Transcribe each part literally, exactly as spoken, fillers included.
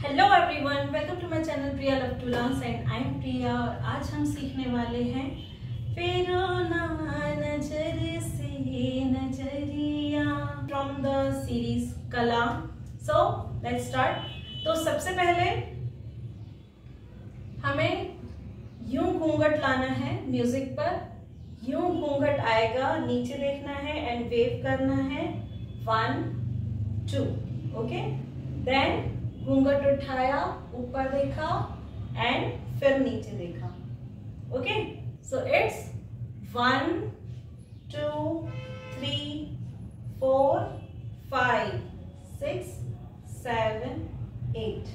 Hello everyone, welcome to my channel Priya love to dance and I am Priya. और आज हम सीखने वाले हैं फेरो ना नजर से नजरिया from the series Qala. So let's start. तो सबसे पहले हमें यूं घूंघट लाना है म्यूजिक पर। यूं घूंघट आएगा, नीचे देखना है एंड वेव करना है वन टू। ओके, देन घूंघट उठाया, ऊपर देखा एंड फिर नीचे देखा। Okay, so it's one two three four five six seven eight.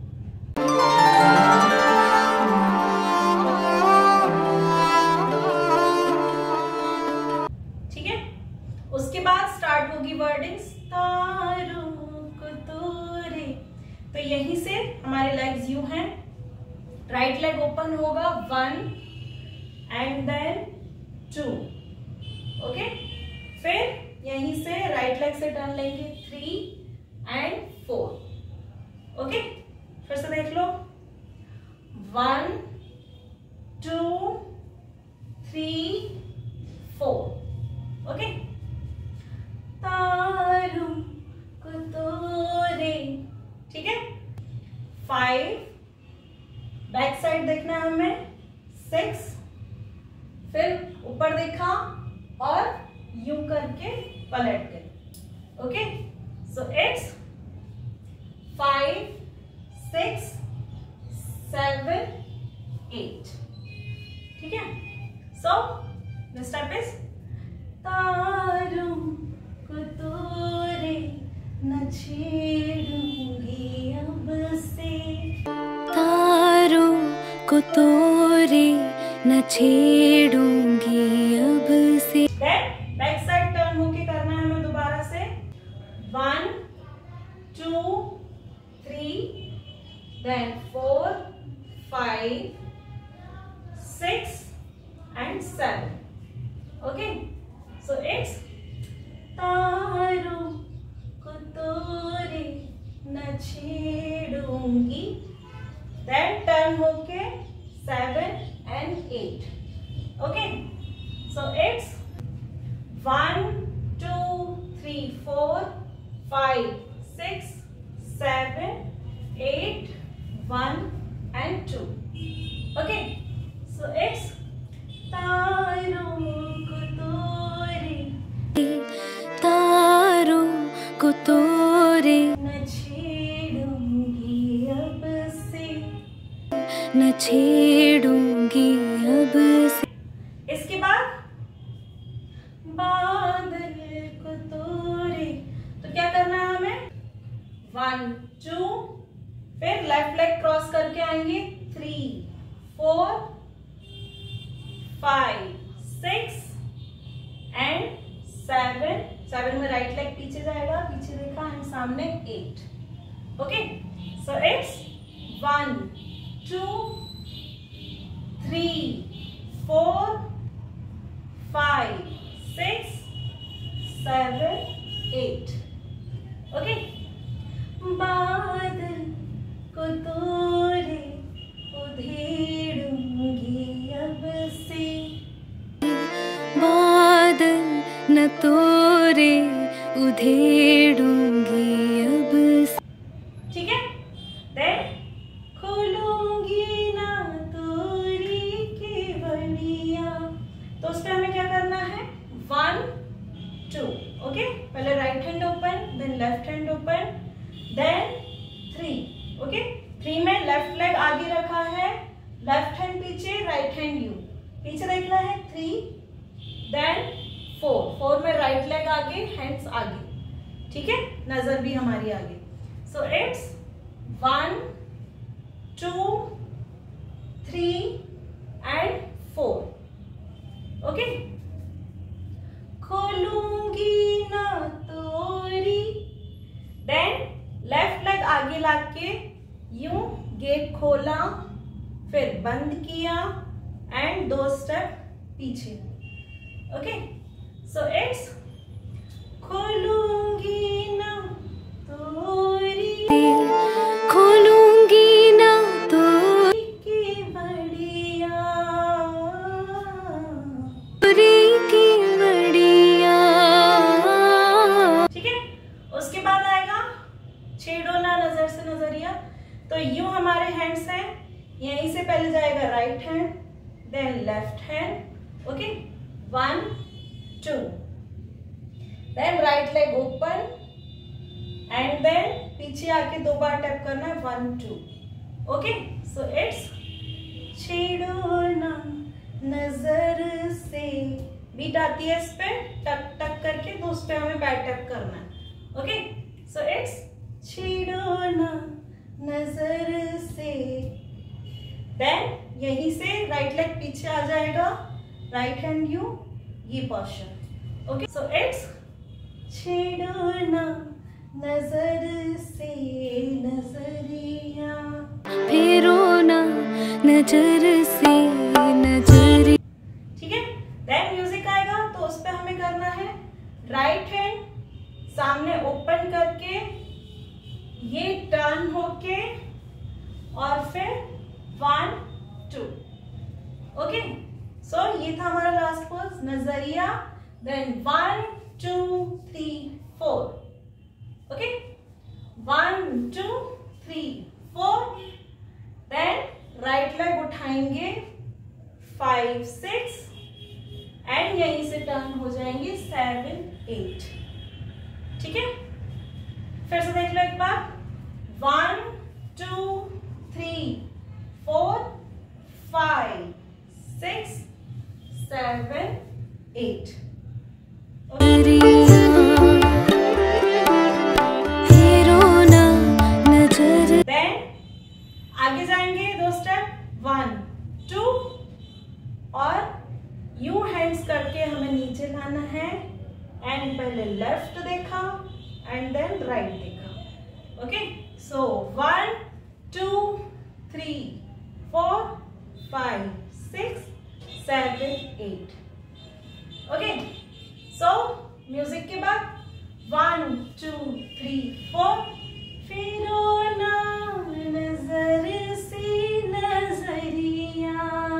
ठीक है, उसके बाद स्टार्ट होगी वर्डिंग्स तारों को तोरे। तो यहीं से हमारे लेग्स यूं हैं, राइट लेग ओपन होगा one and then two. Okay, फिर यहीं से राइट लेग से टर्न लेंगे थ्री एंड फोर। ओके, फिर से देख लो one two three four. Okay, तारों को तोरे। ठीक है, फाइव, बैक साइड देखना है हमें सिक्स, फिर ऊपर देखा और यूं करके पलट गए। Okay, so it's five six seven eight. ठीक है, सो द स्टेप इज तारों को तोरे न छेड़ूंगी अब से, तारों को तोरे न छेड़ूंगी अब से। देन बैक साइड टर्न होके करना है हमें दोबारा से one two three then four five six and seven. Okay, so it's तारों को तोरे न छेड़ूंगी, देन टर्न होके seven and eight. Okay, so it's one two three four five six seven eight one and two. Okay, so it's तारों को तोरे तारों को तोरे न छेड़ूंगी अब से, न छेड़ूंगी अब से। इसके बाद बादल को तोरे। तो क्या करना है हमें वन टू, फिर लेफ्ट लेग क्रॉस करके आएंगे three four five six and seven. Seven में राइट लेग पीछे जाएगा, पीछे देखा एंड सामने eight. Okay, so it's one two three four five six seven eight. Okay, बादल को तोरे उधेड़ूंगी अब से, बादल न तोरे उधेड़ूंगी अब से। ठीक है, देन खोलूंगी ना तोरी के बलिया। तो उस पे हमें क्या करना है वन टू। ओके, पहले right hand open then left hand open then three. Okay, three में लेफ्ट लेग आगे रखा है, लेफ्ट हैंड पीछे राइट हैंड यू, पीछे देखना है थ्री देन फोर। फोर में राइट लेग आगे हैंड्स आगे। ठीक है, नजर भी हमारी आगे। So it's one two three and four. Okay, खोलूंगी ना तोरी, देन लेफ्ट लेग आगे लाके यूं गेट खोला, फिर बंद किया एंड दो स्टेप पीछे। ओके, सो इट्स खोलूंगी ना तोरी, खोलूं नजर से नजरिया। तो यूं हमारे हैंड्स हैं, यहीं से पहले जाएगा right hand, then left hand, okay, one two, then right leg open and then पीछे आके दो बार टैप करना है, one two, okay. So it's छेड़ो ना नजर से, बीट आती है इस पे, टक टक करके, तो उस पे हमें बैक टैप करना है, ओके। सो इट्स छेड़ो ना नजर से, देन यहीं से राइट लेग पीछे आ जाएगा, राइट हैंड यू, ये पोस्चर, ओके। सो इट्स छेड़ो ना नजर से नजरिया, फेरो ना नजर से नजरिया, ठीक है। देन म्यूजिक आएगा तो उस पे हमें करना है राइट हैंड सामने ओपन करके, ये टर्न होके और फिर वन टू, ओके। सो ये था हमारा लास्ट पोज नजरिया, then one two three four, okay, one two three four, then right leg उठाएंगे, फाइव सिक्स एंड यहीं से टर्न हो जाएंगे सेवन एट, ठीक है। फिर से देख लो एक बार, one two three four five six seven eight, then आगे जाएंगे दो स्टेप, वन टू, और यू हैंड्स करके हमें नीचे लाना है, एंड पहले लेफ्ट देखा एंड देन राइट देखा, okay. So one two three four five six seven eight, okay. So music के बाद वन टू थ्री फोर, फेरो ना नजर से नजरिया,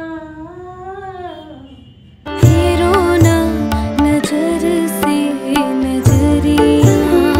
फेरो ना नजर से नजरिया,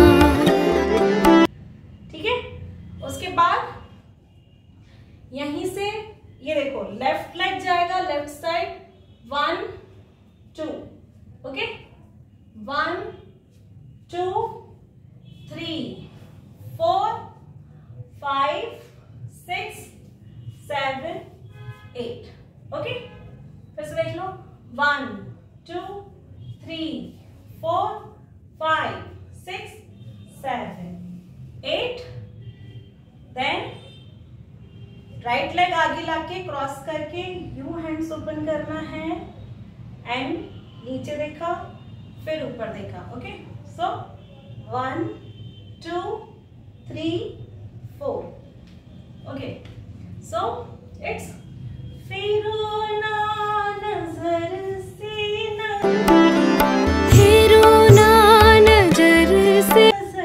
ठीक है। उसके बाद यहीं से ये देखो लेफ्ट लेग जाएगा left side, one two, okay, one two three four five six seven eight, okay. फिर से देख लो, one two three four five six seven eight, then right leg आगे लाके क्रॉस करके यू हैंड्स ओपन करना है, एंड नीचे देखा फिर ऊपर देखा, okay. So one two three four, okay. So it's फेरो ना नजर से नजरिया, फेरो ना नजर से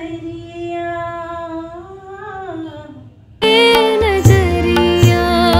नजरिया,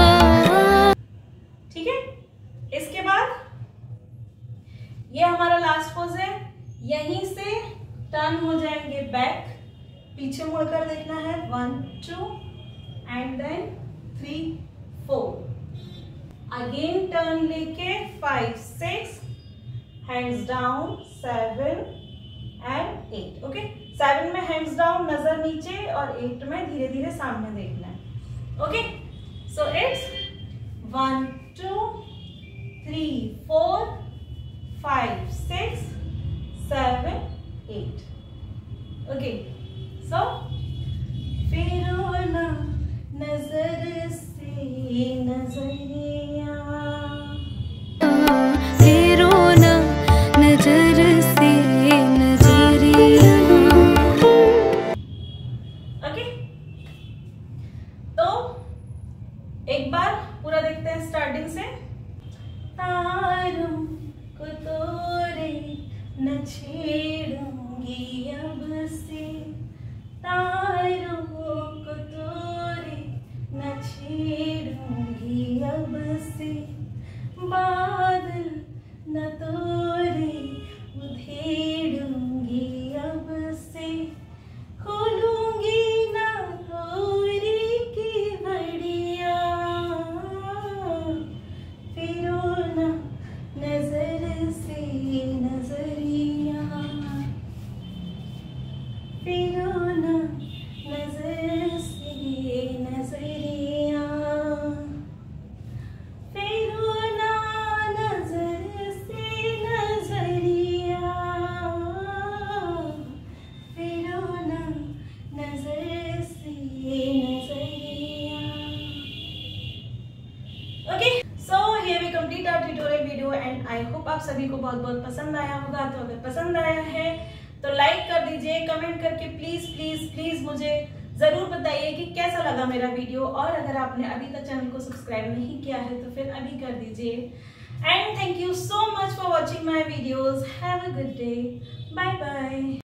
ठीक है। इसके बाद ये हमारा लास्ट पोज है, यहीं से टर्न हो जाएंगे बैक, पीछे मुड़कर देखना है, one two and then three four, again turn लेके five six, hands down seven and eight, okay. Seven में हैंड्स डाउन नजर नीचे, और एट में धीरे धीरे सामने देखना है, okay. So it's one two three four five six seven eight, okay. So फेरो ना नजर से नजरिया, फेरो ना नजर से नजरिया, ओके। तो एक बार पूरा देखते हैं स्टार्टिंग से, तारों को तोड़े न छेड़ूंगी अब से, तारों को तोड़े न छेड़ूंगी अब से, बादल न तोड़े उधेड़ूंगी अब से, खोलूंगी ना तो आई होप आप सभी को बहुत बहुत पसंद आया होगा। तो अगर पसंद आया है तो लाइक कर दीजिए, कमेंट करके प्लीज प्लीज प्लीज मुझे जरूर बताइए कि कैसा लगा मेरा वीडियो। और अगर आपने अभी तक चैनल को सब्सक्राइब नहीं किया है तो फिर अभी कर दीजिए। And thank you so much for watching my videos. Have a good day. Bye bye.